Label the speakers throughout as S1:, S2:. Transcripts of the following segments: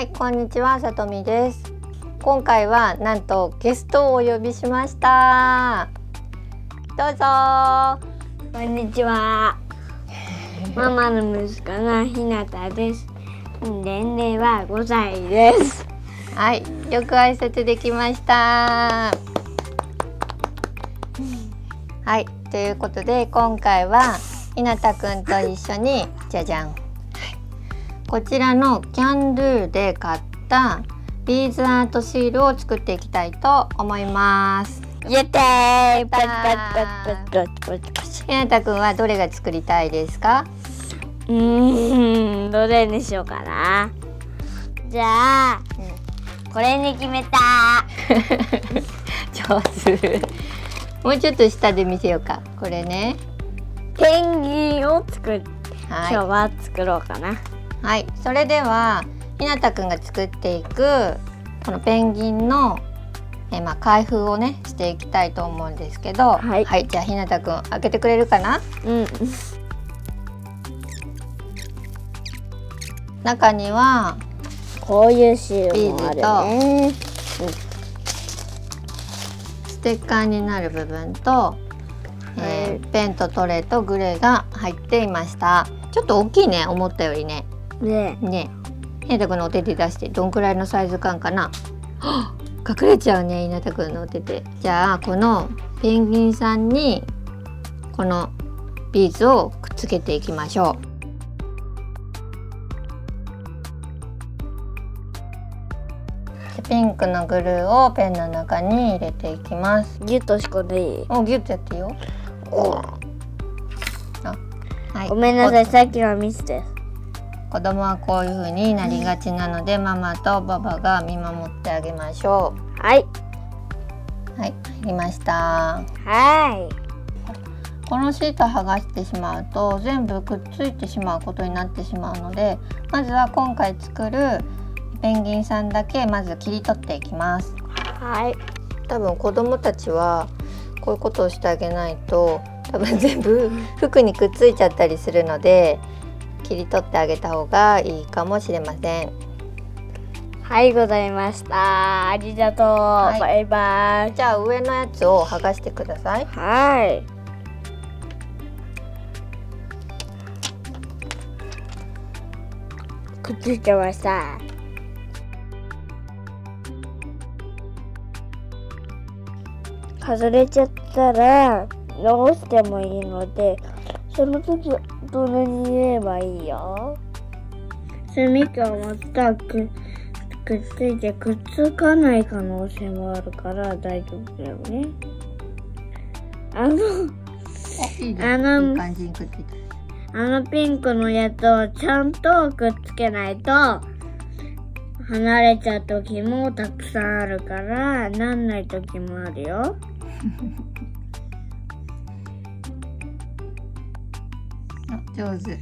S1: はい、こんにちは、さとみです。今回はなんとゲストをお呼びしました。どうぞ。
S2: こんにちは。ママの息子のひなたです。年齢は5歳です。
S1: はい、よく挨拶できました。はい、ということで今回はひなたくんと一緒にじゃじゃん、こちらのキャンドゥで買ったビーズアートシールを作っていきたいと思います。
S2: やったー。
S1: ひなたくんはどれが作りたいですか？
S2: どれにしようかな。じゃあ、これに決めた。
S1: 上手。もうちょっと下で見せようか。これね。
S2: ペンギンを作る。
S1: はい、
S2: 今日は作ろうかな。
S1: はい、それではひなたくんが作っていくこのペンギンの開封をねしていきたいと思うんですけど、はい、じゃあひなたくん開けてくれるかな？中には
S2: こういうシールもあるね。
S1: ステッカーになる部分と、ペンとトレとグレーが入っていました。ちょっと大きいね、思ったよりね。ね、ひなたくんのお手手出してどんくらいのサイズ感かな。隠れちゃうね、ひなたくんのお手手。じゃあこのペンギンさんにこのビーズをくっつけていきましょう。ピンクのグルーをペンの中に入れていきます。
S2: ギュッとし込んでいい？
S1: ギュッとやっていいよ。はい、
S2: ごめんなさい、さっきのミスです。
S1: 子供はこういう風になりがちなので、ママとパパが見守ってあげましょう。はい、入りました。このシート剥がしてしまうと全部くっついてしまうことになってしまうので、まずは今回作るペンギンさんだけまず切り取っていきます。多分子供たちはこういうことをしてあげないと多分全部服にくっついちゃったりするので、切り取ってあげた方がいいかもしれません。
S2: はいございました。ありがとう。バイバイ。
S1: じゃあ上のやつを剥がしてください。
S2: くっついてました。外れちゃったら直してもいいので、その時はどれに言えばいいよ。隅からまたくっついてくっつかない可能性もあるから大丈夫だよね。
S1: いい感じにくっついた。
S2: ピンクのやつをちゃんとくっつけないと離れちゃう時もたくさんあるからなんない時もあるよ。
S1: 上手。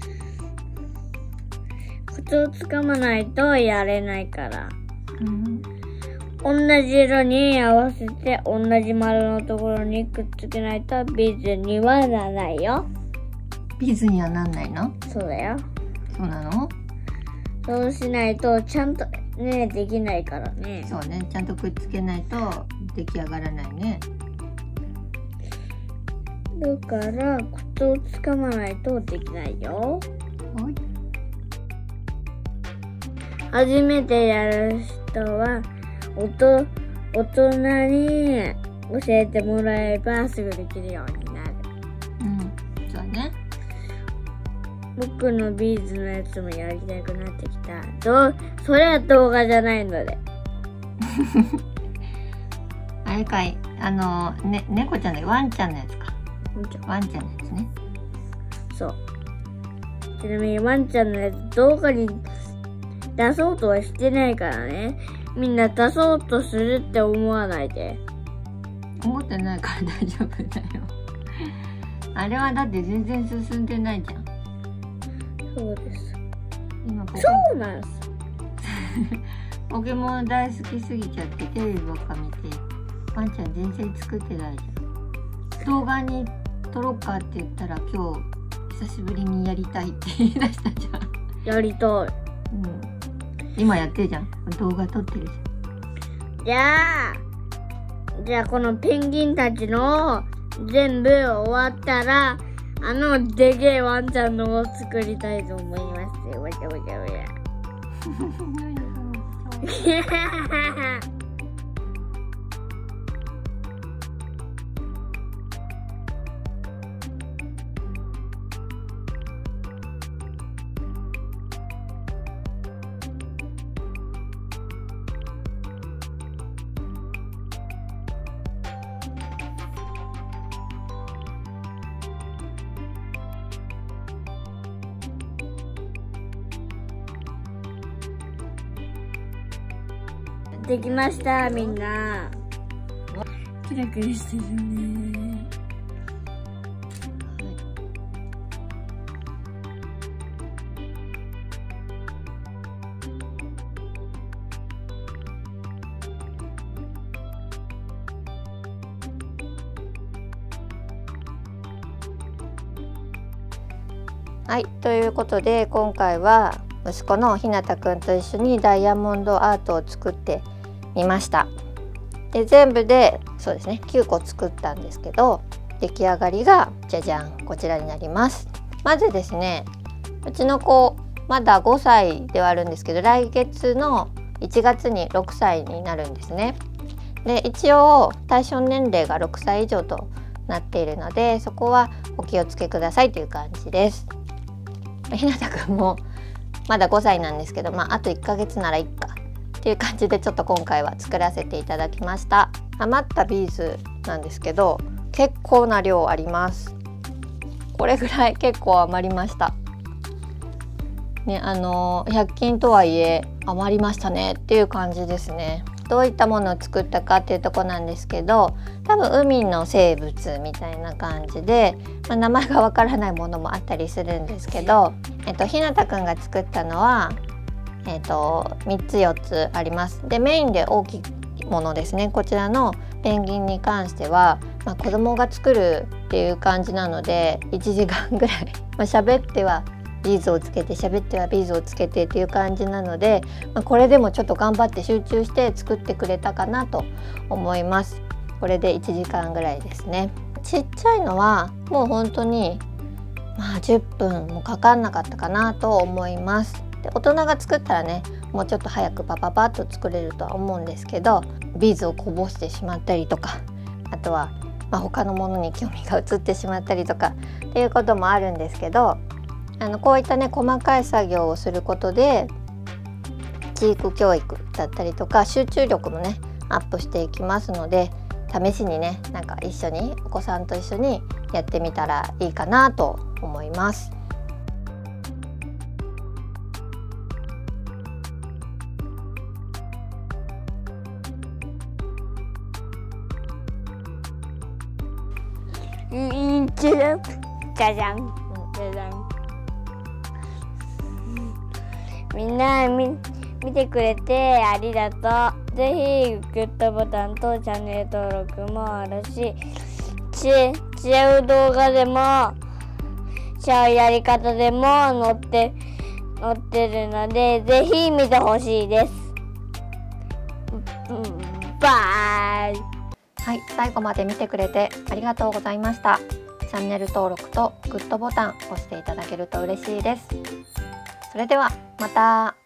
S2: コツをつかまないとやれないから、同じ色に合わせて同じ丸のところにくっつけないとビーズにはならないよ。
S1: ビーズにはなんないの？
S2: そうだよ。
S1: そうなの？
S2: そうしないとちゃんとねできないからね。
S1: そうね、ちゃんとくっつけないと出来上がらないね。
S2: だからコツをつかまないとできないよ。初めてやる人は大人に教えてもらえばすぐできるようになる。
S1: そうね。
S2: 僕のビーズのやつもやりたくなってきた。それは動画じゃないので。
S1: あれかい、猫ちゃんだけどワンちゃんのやつか。ワンちゃんのやつね。
S2: そう。ちなみにワンちゃんのやつ動画に出そうとはしてないからね。みんな出そうとするって思わないで。
S1: 思ってないから大丈夫だよ。あれはだって全然進んでないじゃん。
S2: そうです。
S1: 今
S2: そうなんです。
S1: ポケモン大好きすぎちゃってテレビばっか見て、ワンちゃん全然作ってないじゃん。動画に撮ろうかって言ったら今日久しぶりにやりたいって言い出したじゃん。
S2: やりたい。
S1: 今やってるじゃん。動画撮ってるじ
S2: ゃん。じゃあこのペンギンたちの全部終わったら、でけえワンちゃんのを作りたいと思います。わちゃわちゃわちゃ。できました、みんな。キラキラしてるね。
S1: はい、ということで今回は息子のひなたくんと一緒にダイヤモンドアートを作ってみました。で全部でそうですね9個作ったんですけど、出来上がりがじゃじゃん、こちらになります。まずですね、うちの子まだ5歳ではあるんですけど、来月の1月に6歳になるんですね。で一応対象年齢が6歳以上となっているので、そこはお気をつけくださいという感じです。ひなたくんもまだ5歳なんですけど、あと1ヶ月ならいっかっていう感じでちょっと今回は作らせていただきました。余ったビーズなんですけど結構な量あります。これぐらい結構余りましたね。100均とはいえ余りましたねっていう感じですね。どういったものを作ったかっていうとこなんですけど、多分海の生物みたいな感じで、名前がわからないものもあったりするんですけど、ひなたくんが作ったのは、3つ4つあります。でメインで大きいものですね、こちらのペンギンに関しては、子供が作るっていう感じなので1時間ぐらい喋ってはビーズをつけて喋ってはビーズをつけてっていう感じなので、これでもちょっと頑張って集中して作ってくれたかなと思います。これで1時間ぐらいですね。ちっちゃいのはもう本当に10分もかかんなかったかなと思います。で大人が作ったらね、もうちょっと早くパパパッと作れるとは思うんですけど、ビーズをこぼしてしまったりとか、あとは他のものに興味が移ってしまったりとかっていうこともあるんですけど、こういったね細かい作業をすることで知育教育だったりとか集中力もねアップしていきますので、試しにね一緒にお子さんと一緒にやってみたらいいかなと思います。
S2: じゃじゃんじゃじゃん。みんな見てくれてありがとう。ぜひグッドボタンとチャンネル登録もあるし、違う動画でも違うやり方でも載ってるので、ぜひ見てほしいです。バイ。
S1: はい、最後まで見てくれてありがとうございました。チャンネル登録とグッドボタン押していただけると嬉しいです。それではまた。